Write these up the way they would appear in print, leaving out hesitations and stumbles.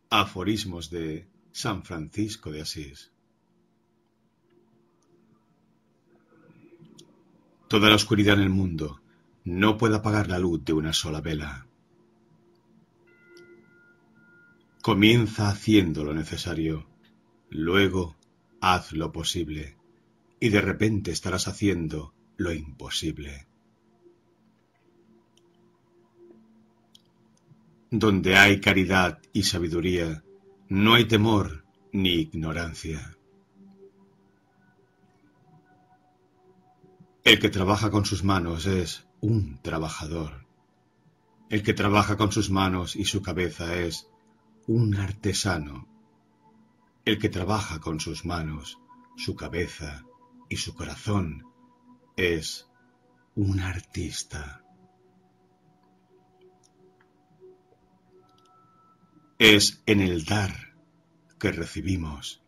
Aforismos de San Francisco de Asís. Toda la oscuridad en el mundo no puede apagar la luz de una sola vela. Comienza haciendo lo necesario, luego haz lo posible, y de repente estarás haciendo lo imposible. Donde hay caridad y sabiduría, no hay temor ni ignorancia. El que trabaja con sus manos es un trabajador. El que trabaja con sus manos y su cabeza es un artesano. El que trabaja con sus manos, su cabeza y su corazón es un artista. Es en el dar que recibimos.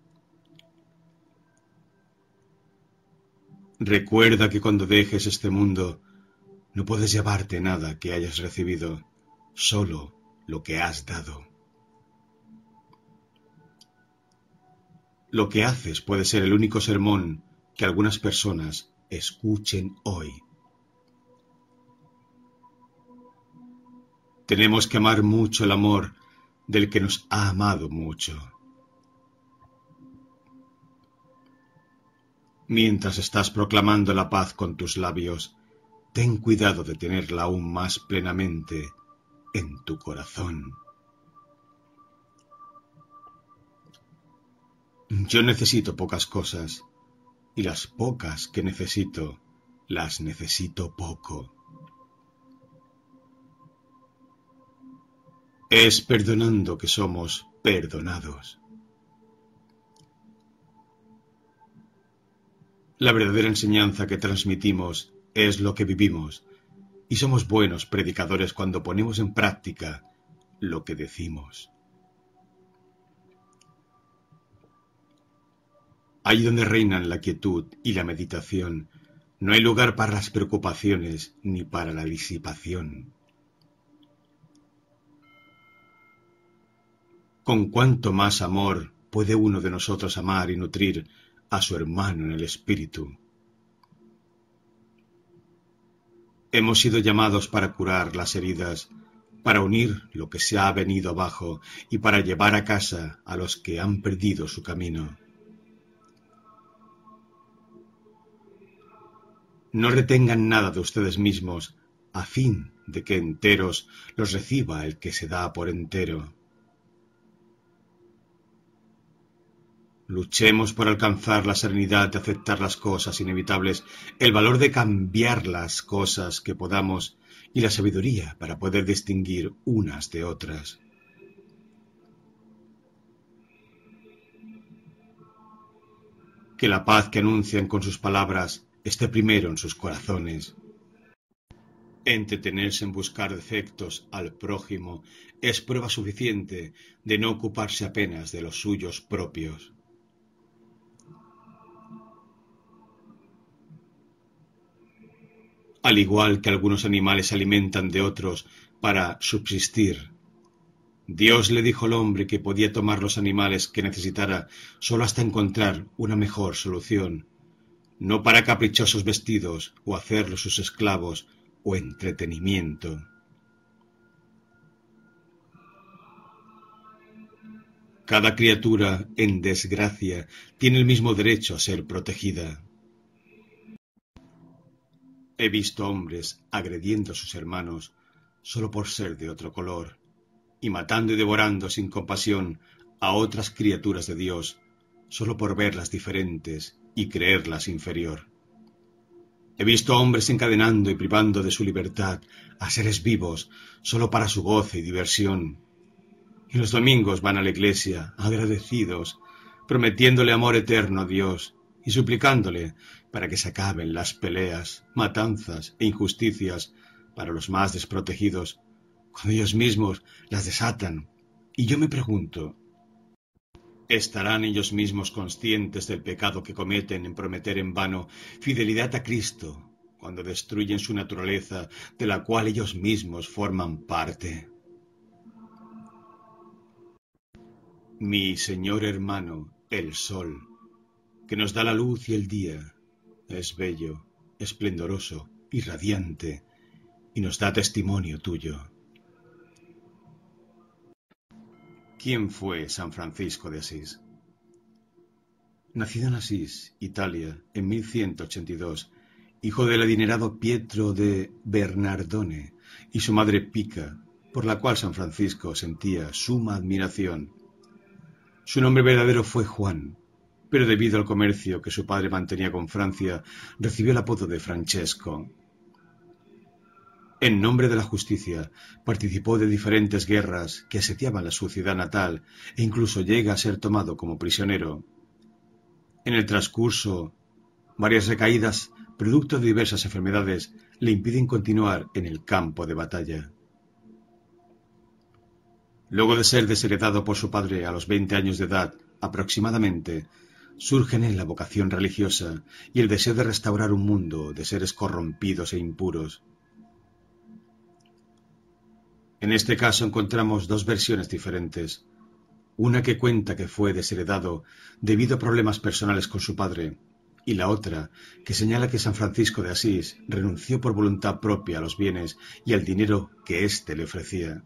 Recuerda que cuando dejes este mundo no puedes llevarte nada que hayas recibido, solo lo que has dado. Lo que haces puede ser el único sermón que algunas personas escuchen hoy. Tenemos que amar mucho el amor del que nos ha amado mucho. Mientras estás proclamando la paz con tus labios, ten cuidado de tenerla aún más plenamente en tu corazón. Yo necesito pocas cosas, y las pocas que necesito, las necesito poco. Es perdonando que somos perdonados. La verdadera enseñanza que transmitimos es lo que vivimos, y somos buenos predicadores cuando ponemos en práctica lo que decimos. Allí donde reinan la quietud y la meditación, no hay lugar para las preocupaciones ni para la disipación. ¿Con cuánto más amor puede uno de nosotros amar y nutrir a su hermano en el espíritu? Hemos sido llamados para curar las heridas, para unir lo que se ha venido abajo y para llevar a casa a los que han perdido su camino. No retengan nada de ustedes mismos, a fin de que enteros los reciba el que se da por entero. Luchemos por alcanzar la serenidad de aceptar las cosas inevitables, el valor de cambiar las cosas que podamos y la sabiduría para poder distinguir unas de otras. Que la paz que anuncian con sus palabras esté primero en sus corazones. Entretenerse en buscar defectos al prójimo es prueba suficiente de no ocuparse apenas de los suyos propios. Al igual que algunos animales se alimentan de otros para subsistir, Dios le dijo al hombre que podía tomar los animales que necesitara solo hasta encontrar una mejor solución, no para caprichosos vestidos o hacerlos sus esclavos o entretenimiento. Cada criatura en desgracia tiene el mismo derecho a ser protegida. He visto hombres agrediendo a sus hermanos solo por ser de otro color, y matando y devorando sin compasión a otras criaturas de Dios solo por verlas diferentes y creerlas inferior. He visto hombres encadenando y privando de su libertad a seres vivos solo para su goce y diversión. Y los domingos van a la iglesia agradecidos, prometiéndole amor eterno a Dios y suplicándole para que se acaben las peleas, matanzas e injusticias para los más desprotegidos, cuando ellos mismos las desatan. Y yo me pregunto, ¿estarán ellos mismos conscientes del pecado que cometen en prometer en vano fidelidad a Cristo cuando destruyen su naturaleza de la cual ellos mismos forman parte? Mi señor hermano, el sol, que nos da la luz y el día, es bello, esplendoroso y radiante, y nos da testimonio tuyo. ¿Quién fue San Francisco de Asís? Nacido en Asís, Italia, en 1182, hijo del adinerado Pietro de Bernardone y su madre Pica, por la cual San Francisco sentía suma admiración. Su nombre verdadero fue Juan, pero debido al comercio que su padre mantenía con Francia, recibió el apodo de Francesco. En nombre de la justicia, participó de diferentes guerras que asediaban su ciudad natal e incluso llega a ser tomado como prisionero. En el transcurso, varias recaídas, producto de diversas enfermedades, le impiden continuar en el campo de batalla. Luego de ser desheredado por su padre a los 20 años de edad, aproximadamente, surge en él la vocación religiosa y el deseo de restaurar un mundo de seres corrompidos e impuros. En este caso encontramos dos versiones diferentes. Una que cuenta que fue desheredado debido a problemas personales con su padre, y la otra que señala que San Francisco de Asís renunció por voluntad propia a los bienes y al dinero que éste le ofrecía.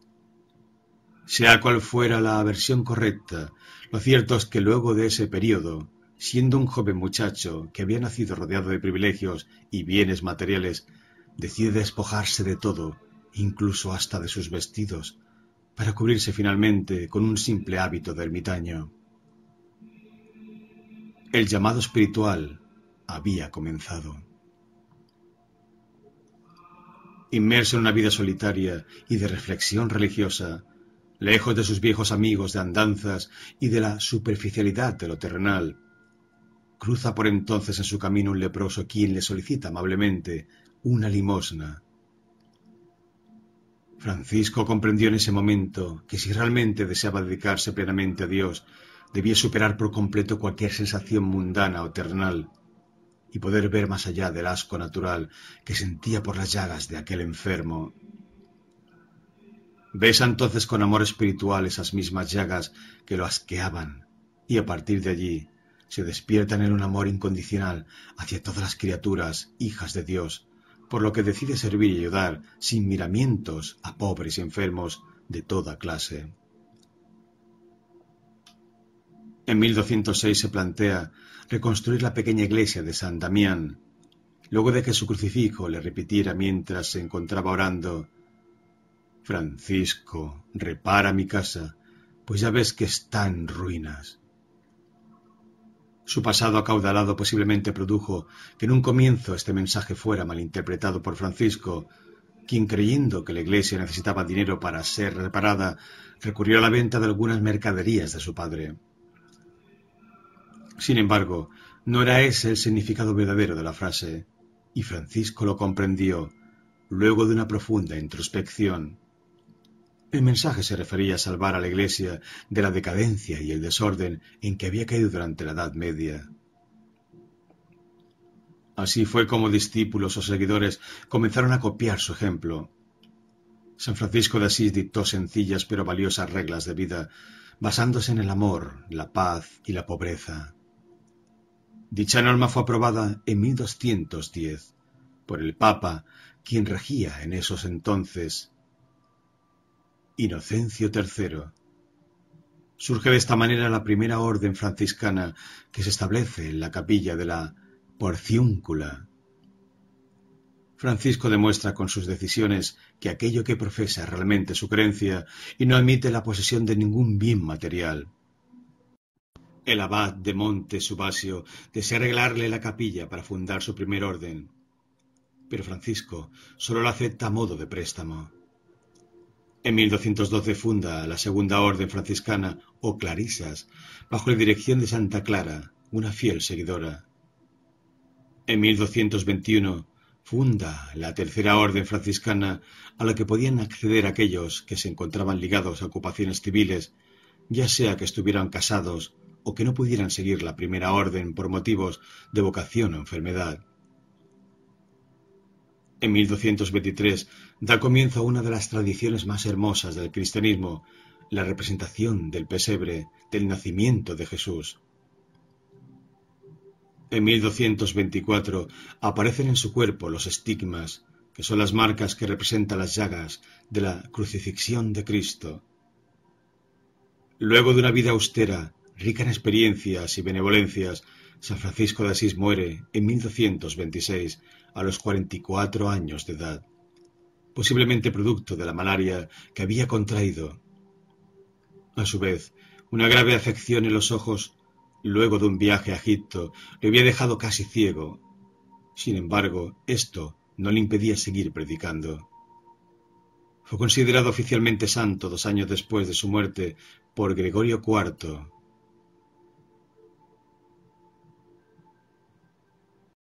Sea cual fuera la versión correcta, lo cierto es que luego de ese período, siendo un joven muchacho que había nacido rodeado de privilegios y bienes materiales, decide despojarse de todo, incluso hasta de sus vestidos, para cubrirse finalmente con un simple hábito de ermitaño. El llamado espiritual había comenzado. Inmerso en una vida solitaria y de reflexión religiosa, lejos de sus viejos amigos de andanzas y de la superficialidad de lo terrenal, cruza por entonces en su camino un leproso quien le solicita amablemente una limosna. Francisco comprendió en ese momento que si realmente deseaba dedicarse plenamente a Dios, debía superar por completo cualquier sensación mundana o terrenal y poder ver más allá del asco natural que sentía por las llagas de aquel enfermo. Besa entonces con amor espiritual esas mismas llagas que lo asqueaban y a partir de allí se despierta en él un amor incondicional hacia todas las criaturas, hijas de Dios, por lo que decide servir y ayudar sin miramientos a pobres y enfermos de toda clase. En 1206 se plantea reconstruir la pequeña iglesia de San Damián, luego de que su crucifijo le repitiera mientras se encontraba orando: «Francisco, repara mi casa, pues ya ves que está en ruinas». Su pasado acaudalado posiblemente produjo que en un comienzo este mensaje fuera malinterpretado por Francisco, quien, creyendo que la iglesia necesitaba dinero para ser reparada, recurrió a la venta de algunas mercaderías de su padre. Sin embargo, no era ese el significado verdadero de la frase, y Francisco lo comprendió luego de una profunda introspección. El mensaje se refería a salvar a la Iglesia de la decadencia y el desorden en que había caído durante la Edad Media. Así fue como discípulos o seguidores comenzaron a copiar su ejemplo. San Francisco de Asís dictó sencillas pero valiosas reglas de vida, basándose en el amor, la paz y la pobreza. Dicha norma fue aprobada en 1210 por el Papa, quien regía en esos entonces, Inocencio III. Surge de esta manera la primera orden franciscana que se establece en la capilla de la Porciúncula. Francisco demuestra con sus decisiones que aquello que profesa es realmente su creencia y no admite la posesión de ningún bien material. El abad de Monte Subasio desea arreglarle la capilla para fundar su primer orden, pero Francisco solo la acepta a modo de préstamo. En 1212 funda la Segunda Orden Franciscana o Clarisas, bajo la dirección de Santa Clara, una fiel seguidora. En 1221 funda la Tercera Orden Franciscana, a la que podían acceder aquellos que se encontraban ligados a ocupaciones civiles, ya sea que estuvieran casados o que no pudieran seguir la Primera Orden por motivos de vocación o enfermedad. En 1223 da comienzo a una de las tradiciones más hermosas del cristianismo, la representación del pesebre del nacimiento de Jesús. En 1224 aparecen en su cuerpo los estigmas, que son las marcas que representan las llagas de la crucifixión de Cristo. Luego de una vida austera, rica en experiencias y benevolencias, San Francisco de Asís muere en 1226 a los 44 años de edad, posiblemente producto de la malaria que había contraído. A su vez, una grave afección en los ojos, luego de un viaje a Egipto, le había dejado casi ciego. Sin embargo, esto no le impedía seguir predicando. Fue considerado oficialmente santo 2 años después de su muerte por Gregorio IV,